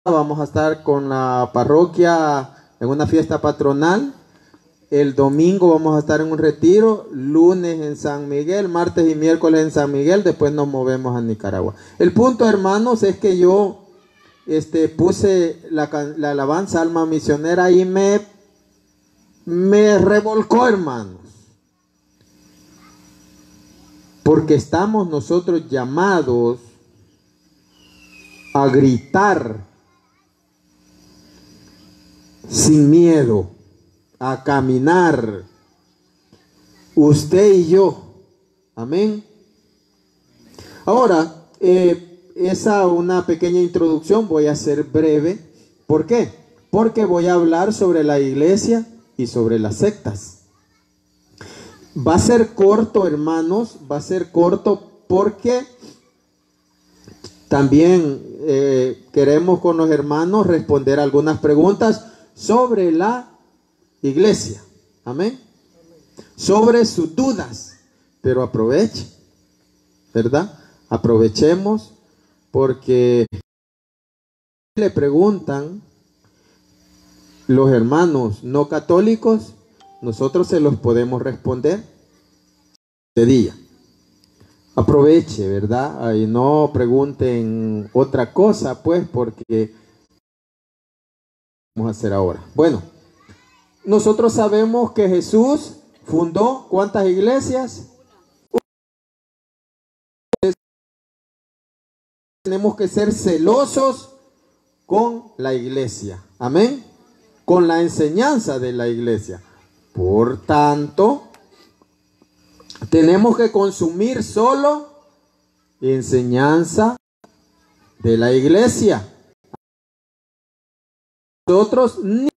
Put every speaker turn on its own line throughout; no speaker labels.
Vamos a estar con la parroquia en una fiesta patronal. El domingo vamos a estar en un retiro, lunes en San Miguel, martes y miércoles en San Miguel, después nos movemos a Nicaragua. El punto, hermanos, es que yo puse la alabanza Alma Misionera y me revolcó, hermanos. Porque estamos nosotros llamados a gritar sin miedo, a caminar, usted y yo. Amén. Ahora, una pequeña introducción, voy a ser breve. ¿Por qué? Porque voy a hablar sobre la iglesia y sobre las sectas. Va a ser corto, hermanos, va a ser corto porque también queremos con los hermanos responder algunas preguntas sobre la iglesia. Amén. Sobre sus dudas. Pero aproveche, ¿verdad? Aprovechemos porque le preguntan los hermanos no católicos, nosotros se los podemos responder de día. Aproveche, ¿verdad? Y no pregunten otra cosa, pues, porque vamos a hacer ahora. Bueno, nosotros sabemos que Jesús fundó ¿cuántas iglesias? Tenemos que ser celosos con la iglesia. Amén. Con la enseñanza de la iglesia. Por tanto, tenemos que consumir solo enseñanza de la iglesia. Nosotros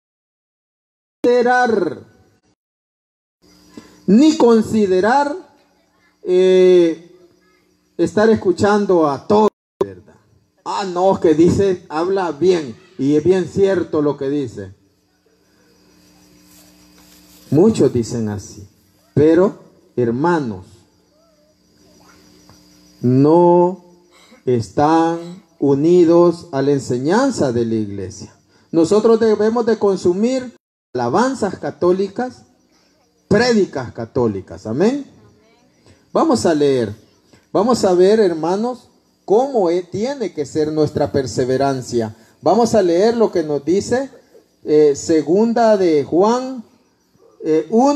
ni considerar estar escuchando a todos, ¿verdad? Ah, no, que dice, habla bien, y es bien cierto lo que dice. Muchos dicen así, pero hermanos, no están unidos a la enseñanza de la iglesia. Nosotros debemos de consumir alabanzas católicas, prédicas católicas. Amén. Vamos a leer. Vamos a ver, hermanos, cómo tiene que ser nuestra perseverancia. Vamos a leer lo que nos dice segunda de Juan 1.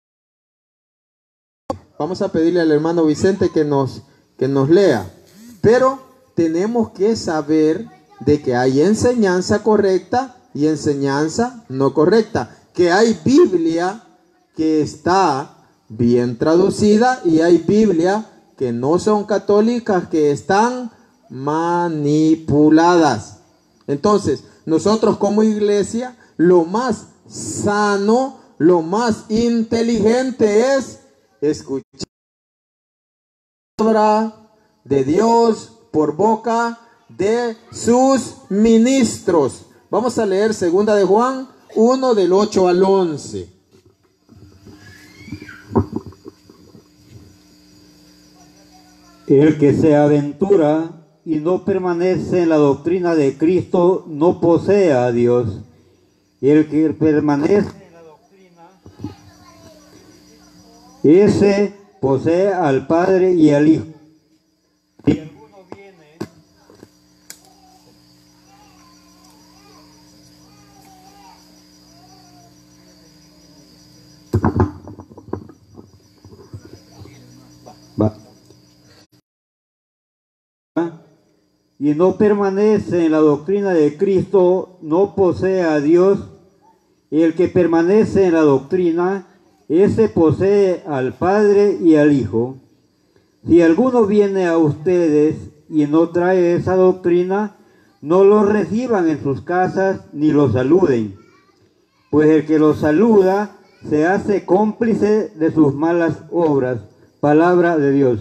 Vamos a pedirle al hermano Vicente que nos lea. Pero tenemos que saber de que hay enseñanza correcta y enseñanza no correcta. Que hay Biblia que está bien traducida y hay Biblia que no son católicas, que están manipuladas. Entonces, nosotros como iglesia, lo más sano, lo más inteligente es escuchar la palabra de Dios por boca de sus ministros. Vamos a leer segunda de Juan 1 del 8 al 11.
El que se aventura y no permanece en la doctrina de Cristo no posee a Dios. Y el que permanece en la doctrina, ese posee al Padre y al Hijo. Si alguno viene y no permanece en la doctrina de Cristo, no posee a Dios. Y el que permanece en la doctrina, ese posee al Padre y al Hijo. Si alguno viene a ustedes y no trae esa doctrina, no lo reciban en sus casas ni lo saluden, pues el que lo saluda se hace cómplice de sus malas obras. Palabra de Dios.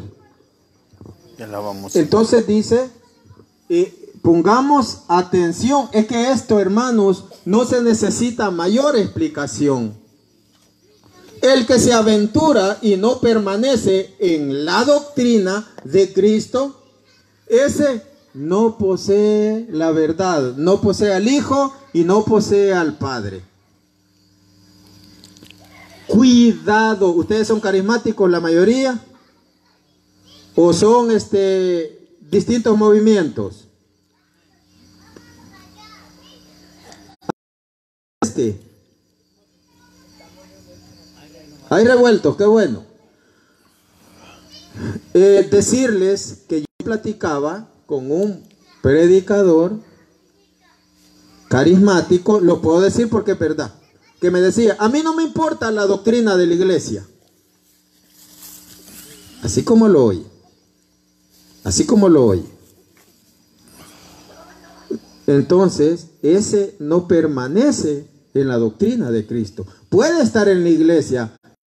Entonces dice, pongamos atención, es que esto, hermanos, no se necesita mayor explicación. El que se aventura y no permanece en la doctrina de Cristo, ese no posee la verdad, no posee al Hijo y no posee al Padre. Cuidado, ¿ustedes son carismáticos la mayoría? ¿O son distintos movimientos? Hay revueltos, qué bueno. Decirles que yo platicaba con un predicador carismático, lo puedo decir porque es verdad, que me decía, a mí no me importa la doctrina de la iglesia. Así como lo oye. Así como lo oye. Entonces, ese no permanece en la doctrina de Cristo. Puede estar en la iglesia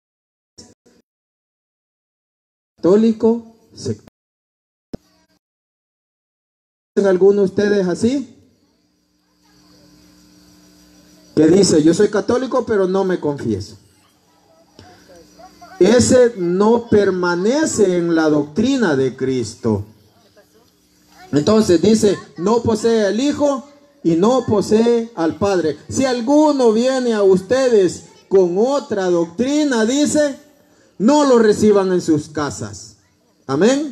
católico, sectario. ¿Conocen alguno de ustedes así? Que dice, yo soy católico, pero no me confieso. Ese no permanece en la doctrina de Cristo. Entonces dice, no posee al Hijo y no posee al Padre. Si alguno viene a ustedes con otra doctrina, dice, no lo reciban en sus casas. Amén.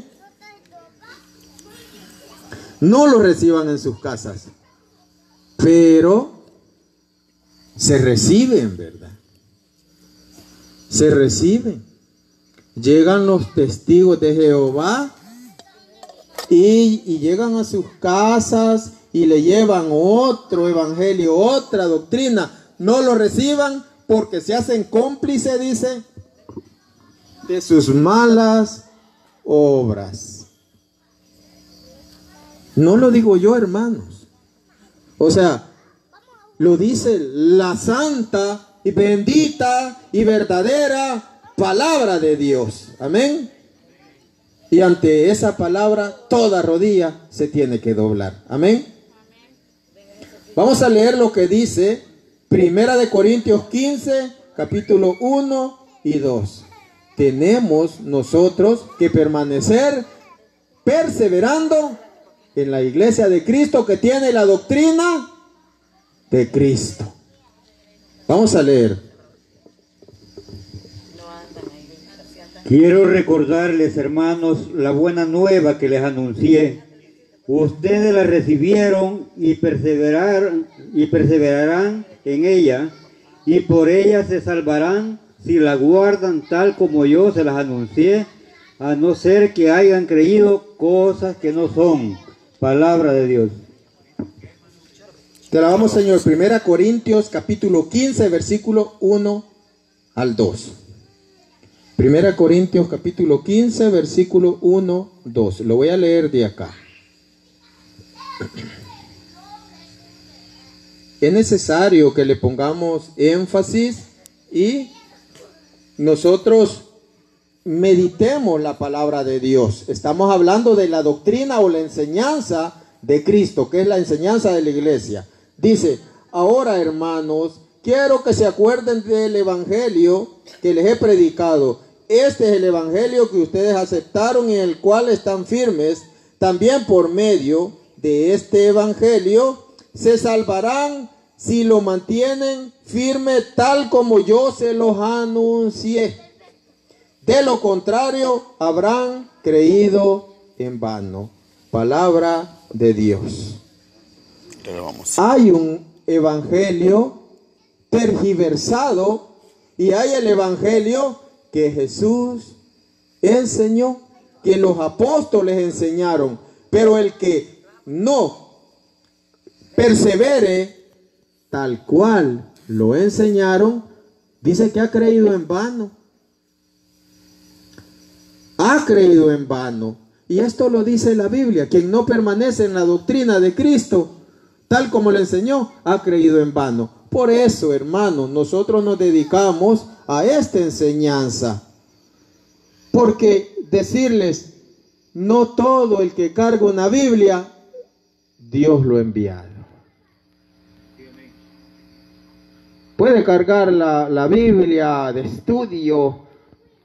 No lo reciban en sus casas. Pero se reciben, ¿verdad? Se reciben. Llegan los testigos de Jehová y llegan a sus casas y le llevan otro evangelio, otra doctrina. No lo reciban porque se hacen cómplices, dice, de sus malas obras. No lo digo yo, hermanos. O sea, lo dice la santa y bendita y verdadera palabra de Dios. Amén. Y ante esa palabra, toda rodilla se tiene que doblar. Amén. Vamos a leer lo que dice Primera de Corintios 15, capítulo 1 y 2. Tenemos nosotros que permanecer perseverando en la iglesia de Cristo que tiene la doctrina de Cristo. Vamos a leer.
Quiero recordarles, hermanos, la buena nueva que les anuncié. Ustedes la recibieron y perseveraron y perseverarán en ella, y por ella se salvarán si la guardan tal como yo se las anuncié, a no ser que hayan creído cosas que no son. Palabra de Dios.
Te la vamos, Señor. Primera Corintios capítulo 15, versículo 1 al 2. Primera Corintios capítulo 15, versículo 1, 2. Lo voy a leer de acá. Es necesario que le pongamos énfasis y nosotros meditemos la palabra de Dios. Estamos hablando de la doctrina o la enseñanza de Cristo, que es la enseñanza de la iglesia. Dice, ahora, hermanos, quiero que se acuerden del evangelio que les he predicado. Este es el evangelio que ustedes aceptaron y en el cual están firmes. También por medio de este evangelio se salvarán si lo mantienen firme tal como yo se los anuncié. De lo contrario, habrán creído en vano. Palabra de Dios. Hay un evangelio tergiversado y hay el evangelio que Jesús enseñó, que los apóstoles enseñaron, pero el que no persevere tal cual lo enseñaron, dice que ha creído en vano. Ha creído en vano. Y esto lo dice la Biblia: quien no permanece en la doctrina de Cristo, tal como le enseñó, ha creído en vano. Por eso, hermanos, nosotros nos dedicamos a esta enseñanza. Porque decirles, no todo el que carga una Biblia, Dios lo ha enviado. Puede cargar la Biblia de estudio,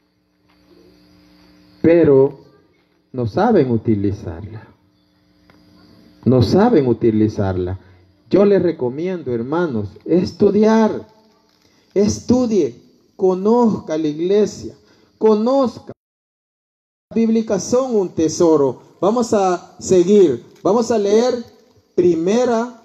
pero no saben utilizarla. No saben utilizarla. Yo les recomiendo, hermanos, estudiar. Estudie, conozca la iglesia, conozca. Las bíblicas son un tesoro. Vamos a seguir. Vamos a leer primera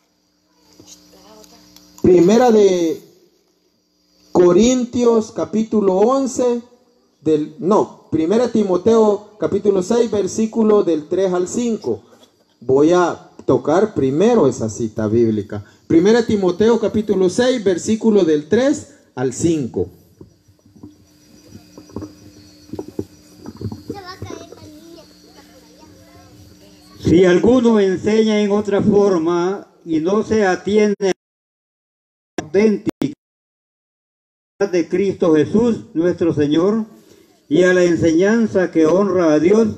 de Corintios capítulo 11 primera Timoteo capítulo 6 versículo del 3 al 5. Voy a tocar primero esa cita bíblica. Primera Timoteo capítulo 6 versículo del 3 al 5.
Si alguno enseña en otra forma y no se atiende a la auténtica de Cristo Jesús, nuestro Señor, y a la enseñanza que honra a Dios,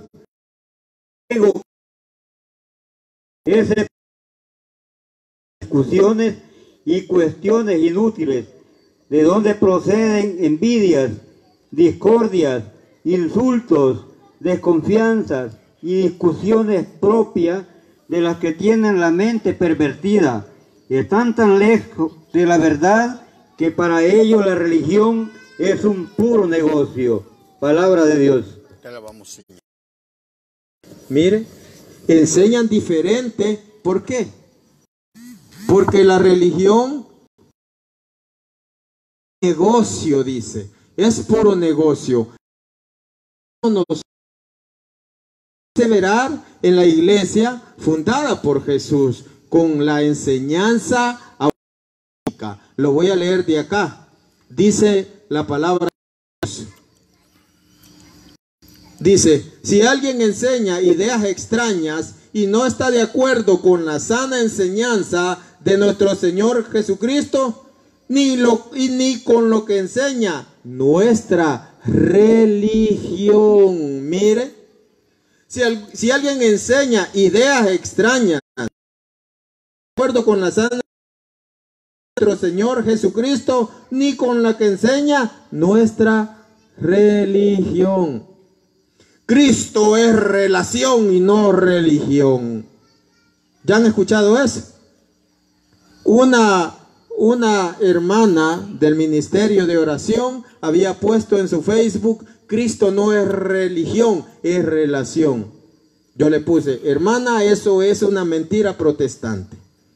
ese discusiones y cuestiones inútiles, de donde proceden envidias, discordias, insultos, desconfianzas y discusiones propias de las que tienen la mente pervertida. Están tan lejos de la verdad que para ellos la religión es un puro negocio. Palabra de Dios.
Mire, enseñan diferente. ¿Por qué? Porque la religión es negocio, dice. Es puro negocio. Nos perseverar en la iglesia fundada por Jesús con la enseñanza auténtica. Lo voy a leer de acá. Dice la palabra de Dios. Dice, si alguien enseña ideas extrañas y no está de acuerdo con la sana enseñanza de nuestro Señor Jesucristo, ni con lo que enseña nuestra religión. Mire, si alguien enseña ideas extrañas, de acuerdo con la sana de nuestro Señor Jesucristo, ni con la que enseña nuestra religión. Cristo es relación y no religión. ¿Ya han escuchado eso? Una hermana del ministerio de oración había puesto en su Facebook: Cristo no es religión, es relación. Yo le puse: hermana, eso es una mentira protestante.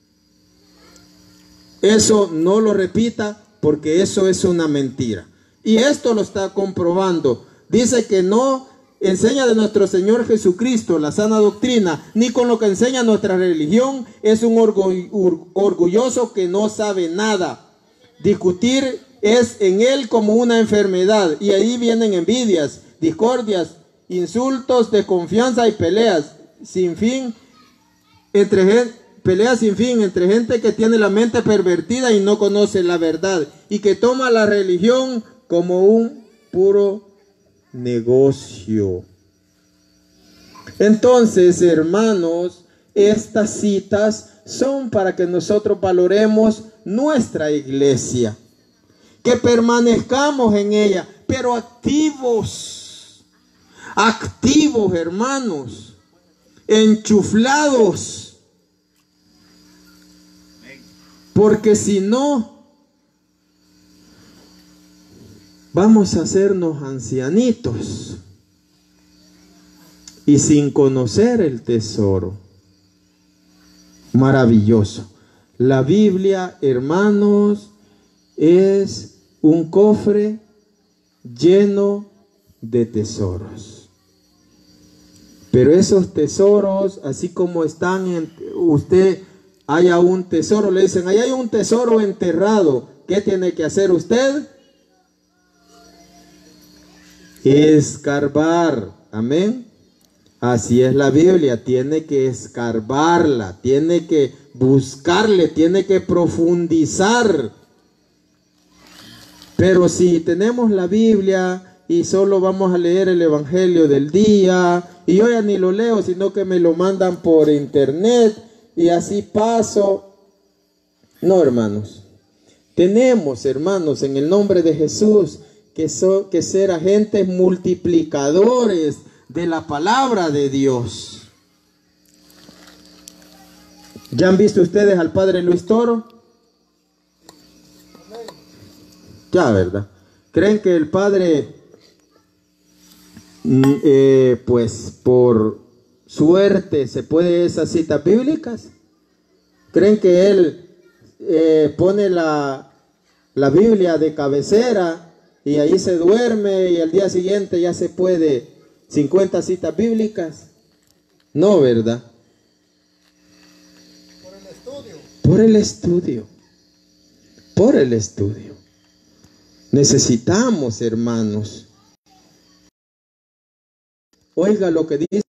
Eso no lo repita, porque eso es una mentira. Y esto lo está comprobando. Dice que no enseña de nuestro Señor Jesucristo la sana doctrina, ni con lo que enseña nuestra religión. Es un orgulloso que no sabe nada. Discutir es en él como una enfermedad, y ahí vienen envidias, discordias, insultos, desconfianza y peleas sin fin entre gente que tiene la mente pervertida y no conoce la verdad, y que toma la religión como un puro negocio. Entonces, hermanos, estas citas son para que nosotros valoremos nuestra iglesia, que permanezcamos en ella, pero activos, hermanos, enchuflados, porque si no, vamos a hacernos ancianitos y sin conocer el tesoro. Maravilloso. La Biblia, hermanos, es un cofre lleno de tesoros. Pero esos tesoros, así como están, usted haya un tesoro, le dicen: ahí hay un tesoro enterrado. ¿Qué tiene que hacer usted? Escarbar. Amén. Así es la Biblia. Tiene que escarbarla, tiene que buscarle, tiene que profundizar. Pero si tenemos la Biblia y solo vamos a leer el Evangelio del día, y yo ya ni lo leo, sino que me lo mandan por internet y así paso. No, hermanos. Tenemos, hermanos, en el nombre de Jesús, que ser agentes multiplicadores de la palabra de Dios. ¿Ya han visto ustedes al padre Luis Toro? Ya, ¿verdad? ¿Creen que el padre, pues por suerte, se puede esas citas bíblicas? ¿Creen que él pone la Biblia de cabecera y ahí se duerme y al día siguiente ya se puede 50 citas bíblicas? No, ¿verdad? Por el estudio. Por el estudio. Necesitamos, hermanos. Oiga lo que dice.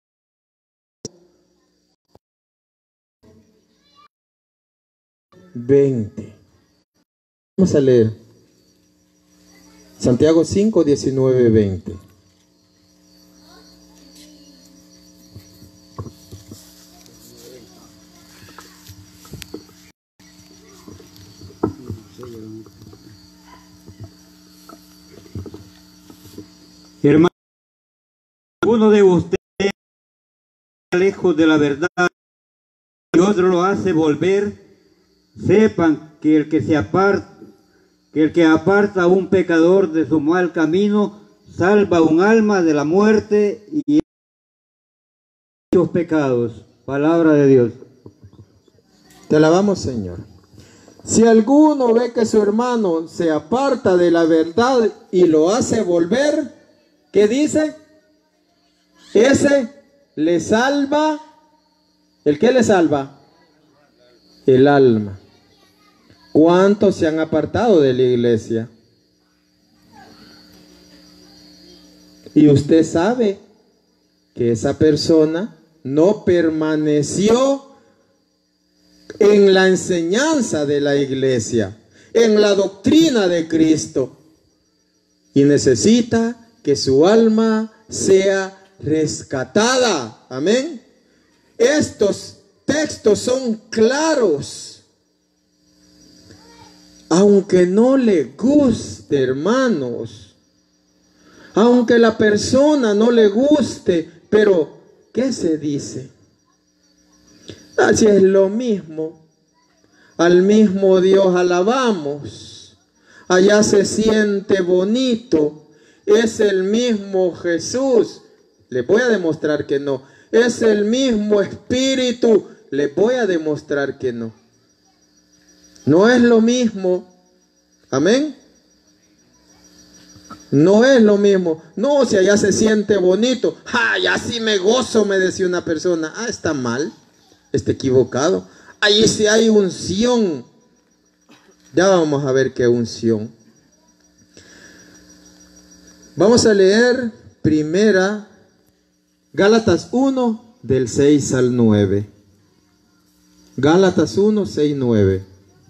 Vamos a leer. Santiago 5, 19, 20.
Hermano, alguno de ustedes lejos de la verdad y otro lo hace volver, sepan que el que aparta a un pecador de su mal camino salva un alma de la muerte y muchos pecados. Palabra de Dios.
Te alabamos, Señor. Si alguno ve que su hermano se aparta de la verdad y lo hace volver, ¿qué dice? Ese le salva. ¿El qué le salva? El alma. ¿Cuántos se han apartado de la iglesia? Y usted sabe que esa persona no permaneció en la enseñanza de la iglesia, en la doctrina de Cristo, y necesita que su alma sea rescatada. Amén. Estos textos son claros. Aunque no le guste, hermanos, aunque la persona no le guste, pero ¿qué se dice? Así es lo mismo. Al mismo Dios alabamos. Allá se siente bonito. Es el mismo Jesús. Le voy a demostrar que no. Es el mismo Espíritu. Le voy a demostrar que no. No es lo mismo. Amén. No es lo mismo. No, si allá se siente bonito. Ya sí me gozo, me decía una persona. Está mal. Está equivocado. Allí sí hay unción. Ya vamos a ver qué unción. Vamos a leer primera Gálatas 1 del 6 al 9. Gálatas 1, 6, 9.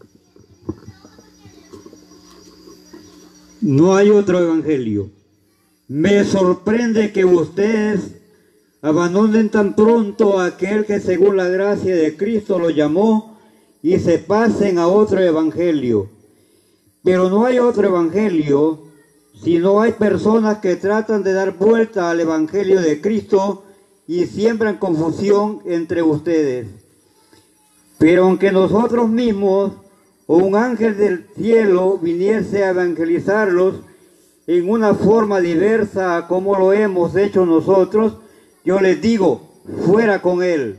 No hay otro evangelio. Me sorprende que ustedes abandonen tan pronto a aquel que según la gracia de Cristo lo llamó y se pasen a otro evangelio. Pero no hay otro evangelio si no hay personas que tratan de dar vuelta al evangelio de Cristo y siembran confusión entre ustedes. Pero aunque nosotros mismos o un ángel del cielo viniese a evangelizarlos en una forma diversa a como lo hemos hecho nosotros, yo les digo, fuera con él.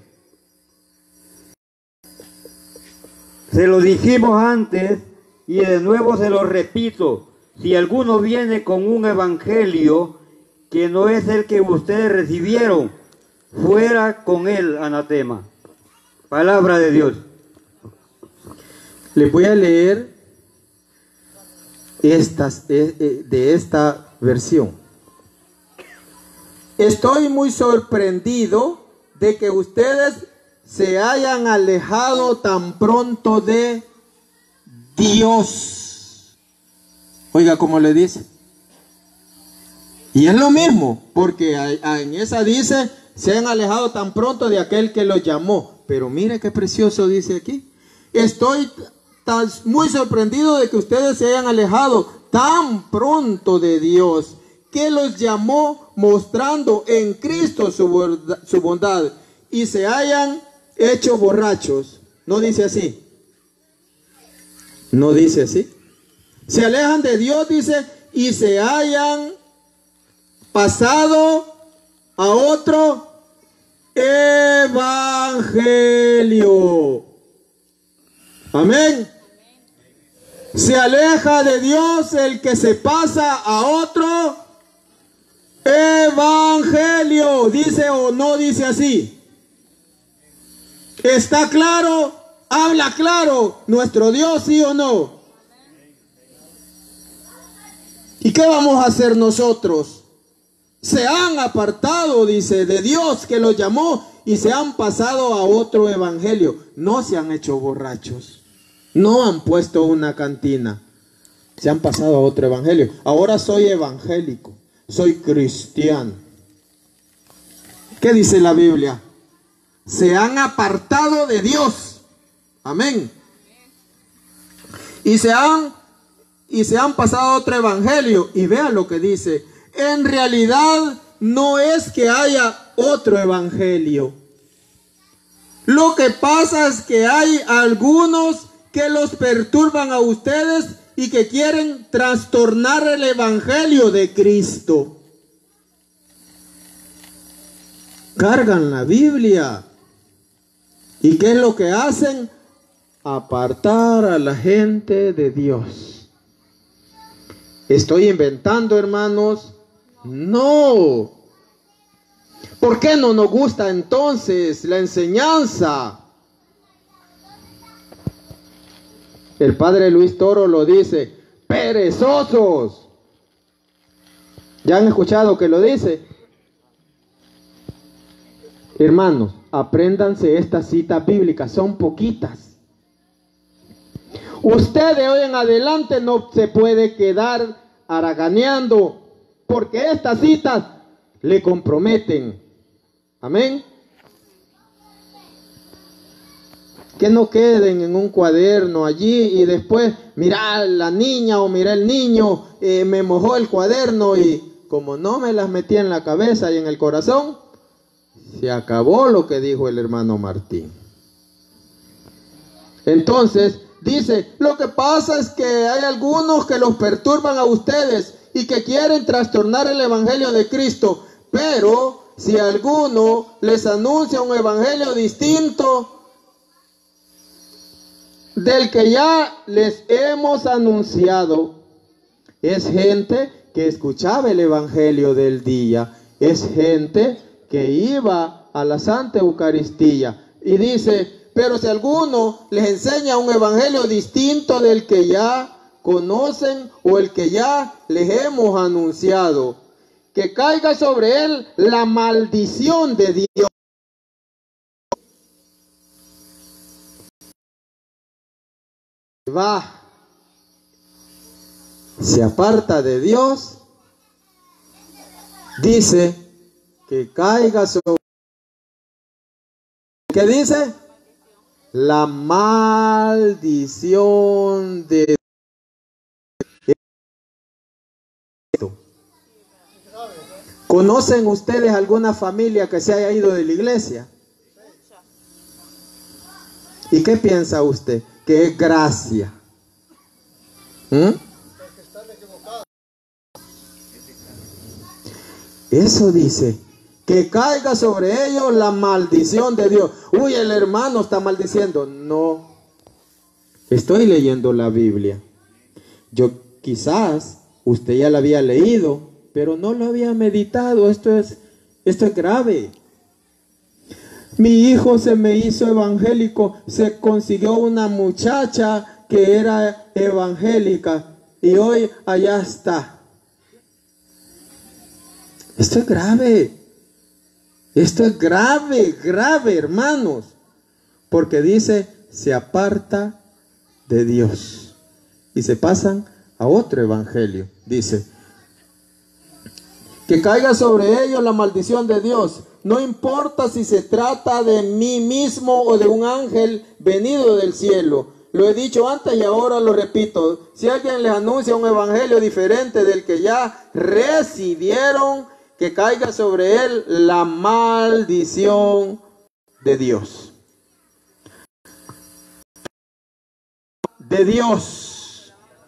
Se lo dijimos antes y de nuevo se lo repito. Si alguno viene con un evangelio que no es el que ustedes recibieron, fuera con él, anatema. Palabra de Dios.
Les voy a leer de esta versión. Estoy muy sorprendido de que ustedes se hayan alejado tan pronto de Dios. Oiga cómo le dice. Y es lo mismo, porque en esa dice, se han alejado tan pronto de aquel que los llamó. Pero mire qué precioso dice aquí. Estoy muy sorprendido de que ustedes se hayan alejado tan pronto de Dios, que los llamó mostrando en Cristo su bondad, y se hayan hecho borrachos No dice así. No dice así. Se alejan de Dios, dice, y se hayan pasado a otro evangelio. Amén. Se aleja de Dios el que se pasa a otro evangelio. ¿Dice o no dice así? ¿Está claro? ¿Habla claro nuestro Dios, sí o no? ¿Y qué vamos a hacer nosotros? Se han apartado, dice, de Dios que los llamó y se han pasado a otro evangelio. No se han hecho borrachos. No han puesto una cantina. Se han pasado a otro evangelio. Ahora soy evangélico. Soy cristiano. ¿Qué dice la Biblia? Se han apartado de Dios. Amén. Y se han pasado a otro evangelio. Y vean lo que dice. En realidad no es que haya otro evangelio. Lo que pasa es que hay algunos que los perturban a ustedes y que quieren trastornar el evangelio de Cristo. Cargan la Biblia. ¿Y qué es lo que hacen? Apartar a la gente de Dios. ¿Estoy inventando, hermanos? No. ¿Por qué no nos gusta entonces la enseñanza? El padre Luis Toro lo dice, perezosos. ¿Ya han escuchado que lo dice? Hermanos, apréndanse estas citas bíblicas, son poquitas. Usted de hoy en adelante no se puede quedar haraganeando, porque estas citas le comprometen. Amén. Que no queden en un cuaderno allí y después, mira la niña o mira el niño, me mojó el cuaderno y como no me las metí en la cabeza y en el corazón, se acabó lo que dijo el hermano Martín. Entonces, dice, lo que pasa es que hay algunos que los perturban a ustedes y que quieren trastornar el evangelio de Cristo, pero si alguno les anuncia un evangelio distinto del que ya les hemos anunciado, es gente que escuchaba el evangelio del día, es gente que iba a la Santa Eucaristía, y dice, pero si alguno les enseña un evangelio distinto del que ya conocen o el que ya les hemos anunciado, que caiga sobre él la maldición de Dios. Va, se aparta de Dios, dice que caiga sobre, ¿qué dice? La maldición de Dios. ¿Conocen ustedes alguna familia que se haya ido de la iglesia? ¿Y qué piensa usted? Que es gracia. Eso dice, que caiga sobre ellos la maldición de Dios. Uy, el hermano está maldiciendo. No, estoy leyendo la Biblia. Yo quizás usted ya la había leído, pero no lo había meditado. Esto es grave. Mi hijo se me hizo evangélico, se consiguió una muchacha que era evangélica y hoy allá está. Esto es grave. Esto es grave, grave, hermanos. Porque dice, se aparta de Dios y se pasan a otro evangelio. Dice, que caiga sobre ellos la maldición de Dios. No importa si se trata de mí mismo o de un ángel venido del cielo. Lo he dicho antes y ahora lo repito. Si alguien les anuncia un evangelio diferente del que ya recibieron, que caiga sobre él la maldición de Dios. de Dios.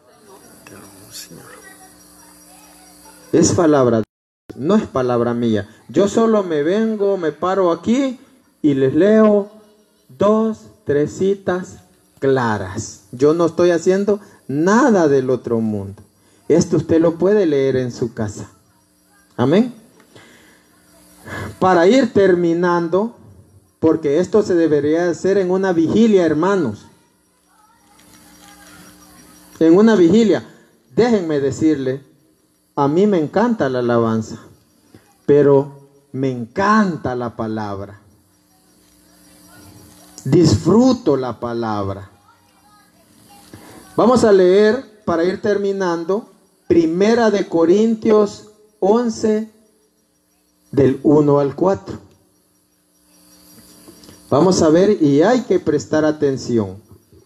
Es palabra, no es palabra mía. Yo solo me vengo, me paro aquí y les leo 2, 3 citas claras. Yo no estoy haciendo nada del otro mundo. Esto usted lo puede leer en su casa. Amén. Para ir terminando, porque esto se debería hacer en una vigilia, hermanos. En una vigilia. Déjenme decirle, a mí me encanta la alabanza, pero me encanta la palabra. Disfruto la palabra. Vamos a leer, para ir terminando, Primera de Corintios 11, del 1 al 4. Vamos a ver y hay que prestar atención.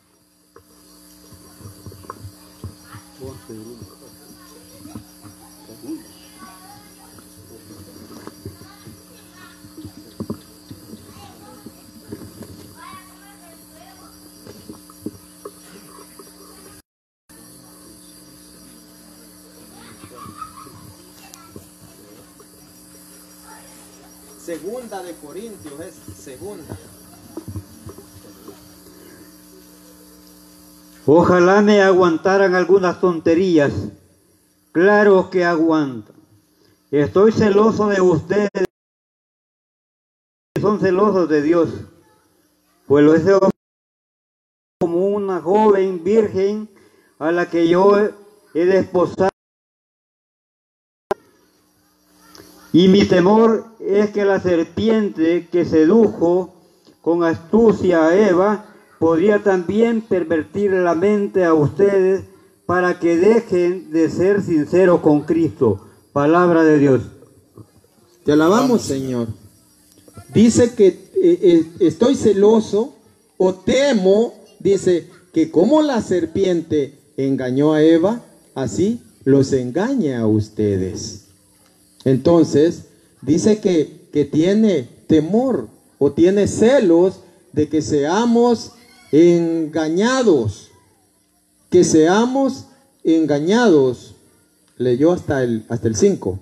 Segunda de Corintios es segunda.
Ojalá me aguantaran algunas tonterías. Claro que aguantan. Estoy celoso de ustedes. Son celosos de Dios. Pues lo deseo como una joven virgen a la que yo he desposado. Y mi temor es que la serpiente que sedujo con astucia a Eva podría también pervertir la mente a ustedes para que dejen de ser sinceros con Cristo. Palabra de Dios.
Te alabamos, Señor. Dice que estoy celoso o temo, dice que como la serpiente engañó a Eva, así los engañe a ustedes. Entonces, dice que tiene temor o tiene celos de que seamos engañados. Que seamos engañados. Leyó hasta el 5.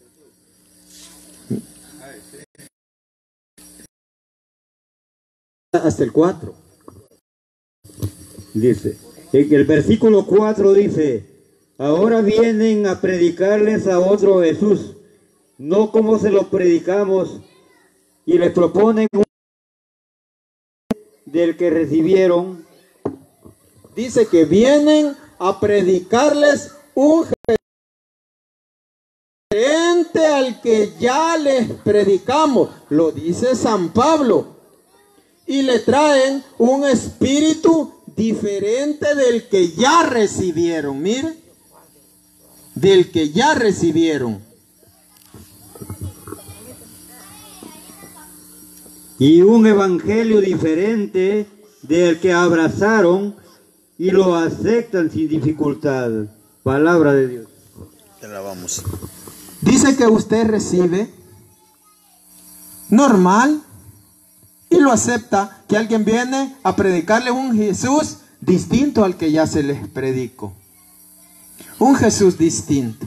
Hasta el 4.
Dice, en el versículo 4 dice, ahora vienen a predicarles a otro Jesús, no como se lo predicamos, y les proponen del que recibieron.
Dice que vienen a predicarles un diferente al que ya les predicamos. Lo dice San Pablo. Y le traen un espíritu diferente del que ya recibieron. Mire, del que ya recibieron.
Y un evangelio diferente del que abrazaron y lo aceptan sin dificultad. Palabra de Dios.
Te alabamos.
Dice que usted recibe normal y lo acepta, que alguien viene a predicarle un Jesús distinto al que ya se les predicó. Un Jesús distinto.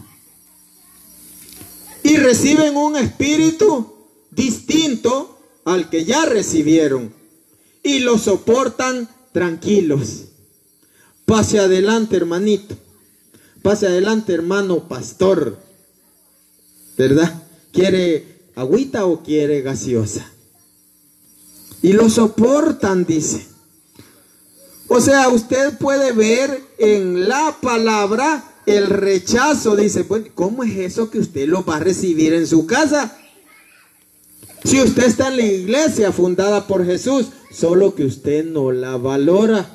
Y reciben un espíritu distinto al que ya recibieron. Y lo soportan tranquilos. Pase adelante, hermanito. Pase adelante, hermano pastor. ¿Verdad? ¿Quiere agüita o quiere gaseosa? Y lo soportan, dice. O sea, usted puede ver en la palabra el rechazo. Dice, pues, ¿cómo es eso que usted lo va a recibir en su casa? Si usted está en la iglesia fundada por Jesús, solo que usted no la valora.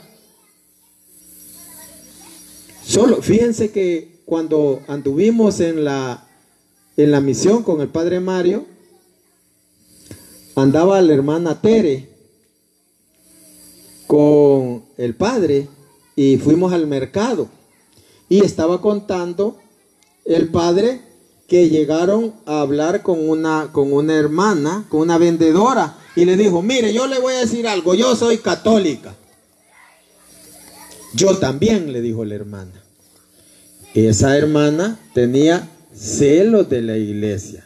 Solo, fíjense que cuando anduvimos en la misión con el padre Mario, andaba la hermana Tere con el padre y fuimos al mercado. Y estaba contando el padre que llegaron a hablar con una hermana, con una vendedora. Y le dijo, mire, yo le voy a decir algo, yo soy católica. Yo también, le dijo la hermana. Esa hermana tenía celos de la iglesia.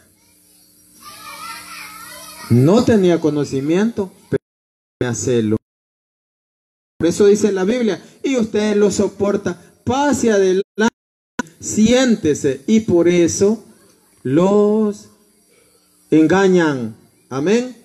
No tenía conocimiento, pero tenía celo. Por eso dice la Biblia, y usted lo soporta, pase adelante, siéntese, y por eso los engañan. Amén.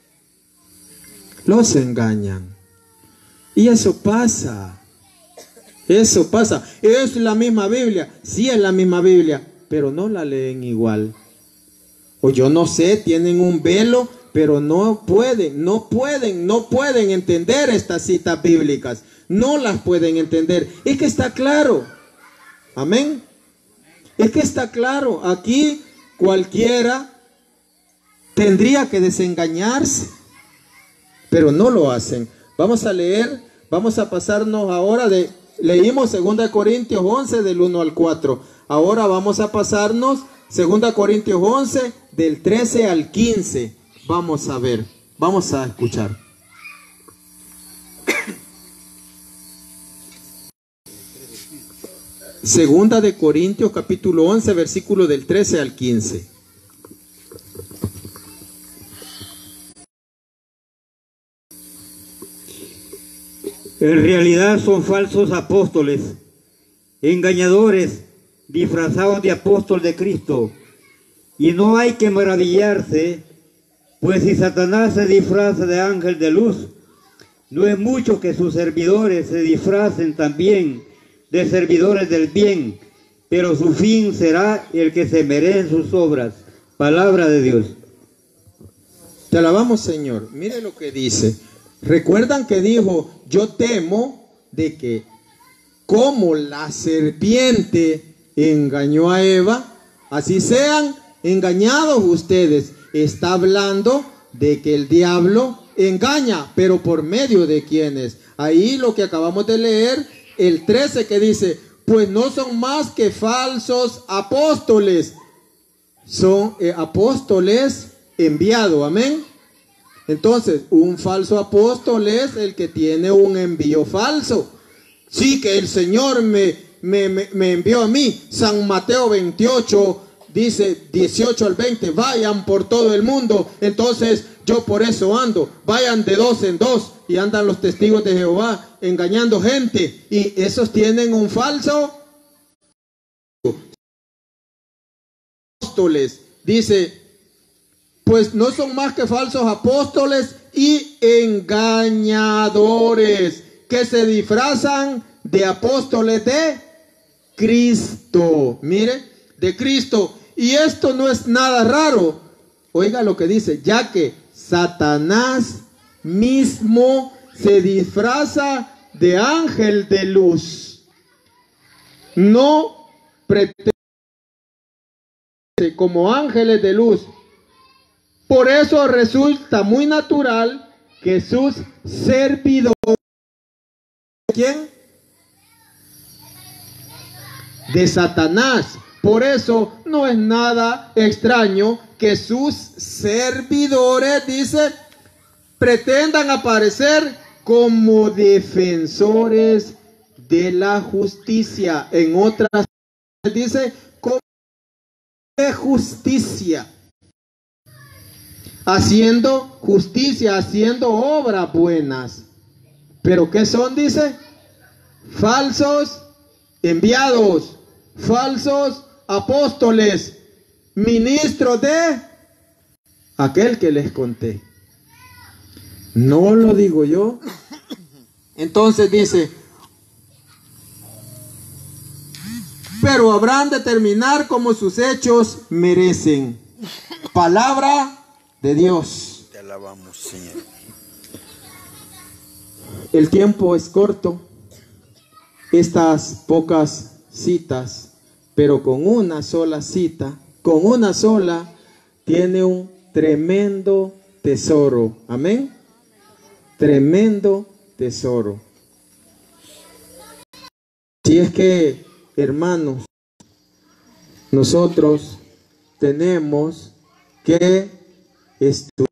Los engañan. Y eso pasa. Eso pasa. Es la misma Biblia. Sí es la misma Biblia, pero no la leen igual. O yo no sé, tienen un velo, pero no pueden entender estas citas bíblicas. No las pueden entender. Es que está claro. Amén. Es que está claro. Aquí cualquiera tendría que desengañarse, pero no lo hacen. Vamos a leer, vamos a pasarnos ahora leímos 2 Corintios 11 del 1 al 4. Ahora vamos a pasarnos 2 Corintios 11 del 13 al 15. Vamos a ver, vamos a escuchar. Segunda de Corintios capítulo 11 versículo del 13 al 15.
En realidad son falsos apóstoles, engañadores, disfrazados de apóstol de Cristo. Y no hay que maravillarse, pues si Satanás se disfraza de ángel de luz, no es mucho que sus servidores se disfracen también de servidores del bien, pero su fin será el que se merece sus obras. Palabra de Dios.
Te alabamos, Señor. Mire lo que dice. ¿Recuerdan que dijo, yo temo de que como la serpiente engañó a Eva, así sean engañados ustedes? Está hablando de que el diablo engaña, pero ¿por medio de quiénes? Ahí lo que acabamos de leer, el 13 que dice, pues no son más que falsos apóstoles. Son apóstoles enviados, amén. Entonces, un falso apóstol es el que tiene un envío falso. Sí, que el Señor me envió a mí. San Mateo 28 dice 18 al 20, vayan por todo el mundo. Entonces, yo por eso ando. Vayan de 2 en 2 y andan los testigos de Jehová engañando gente. Y esos tienen un falso apóstoles. Dice, pues no son más que falsos apóstoles y engañadores que se disfrazan de apóstoles de Cristo. Mire, de Cristo. Y esto no es nada raro. Oiga lo que dice, ya que Satanás mismo se disfraza de ángel de luz. No pretende como ángeles de luz. Por eso resulta muy natural que sus servidores, ¿quién? De Satanás. Por eso no es nada extraño que sus servidores, dice, pretendan aparecer como defensores de la justicia. En otras dice, como de justicia. Haciendo justicia, haciendo obras buenas. ¿Pero qué son? Dice, falsos enviados, falsos apóstoles, ministros de aquel que les conté. No lo digo yo. Entonces dice, pero habrán de terminar como sus hechos merecen. Palabra de Dios.
Te alabamos, Señor.
El tiempo es corto. Estas pocas citas, pero con una sola cita, con una sola, tiene un tremendo tesoro. Amén. Tremendo tesoro. Si es que, hermanos, nosotros tenemos que estudiar.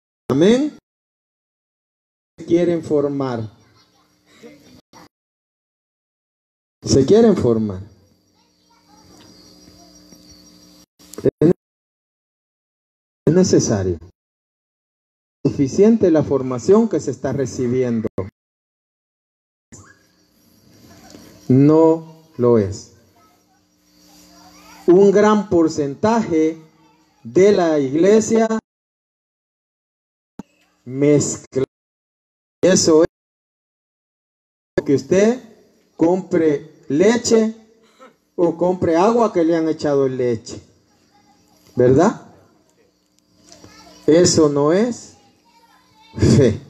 Amén. Quieren formar Se quieren formar. Es necesario. Suficiente la formación que se está recibiendo. No lo es. Un gran porcentaje de la iglesia mezcla. Eso es que usted compre leche o compre agua que le han echado leche, ¿verdad? Eso no es fe.